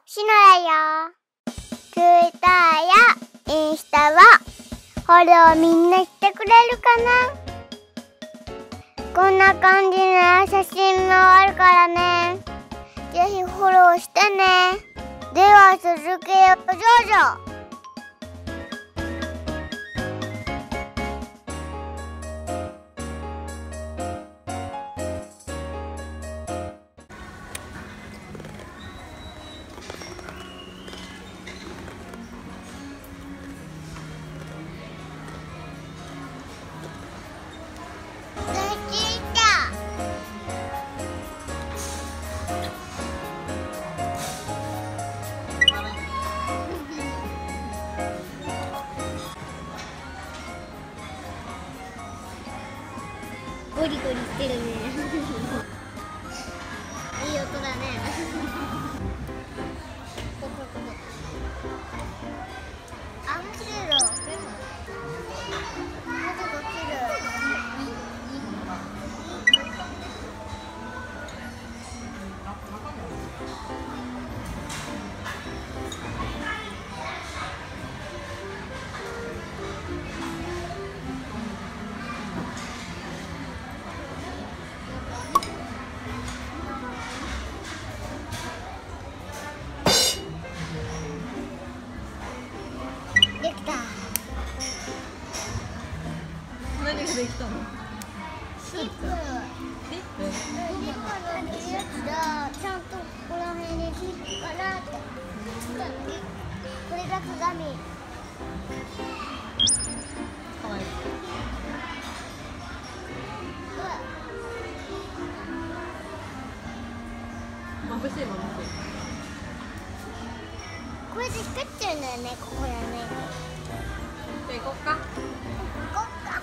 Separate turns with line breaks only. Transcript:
シノだよ。ツイッターやインスタはフォローみんなしてくれるかな。こんな感じの写真もあるからね。ぜひフォローしてね。では続けよう、どうぞ。ゴリゴリしてるね。いい音だね。あ、もう切れる。まだが切る。できた。
何ができたの？
リップ。リップのやつだ。ちゃんとここら辺についてるからって。これが鏡。
かわいい。眩しい眩しい。
これで光っちゃうんだよね、ここらね。
じゃあ行こっか。
こっか。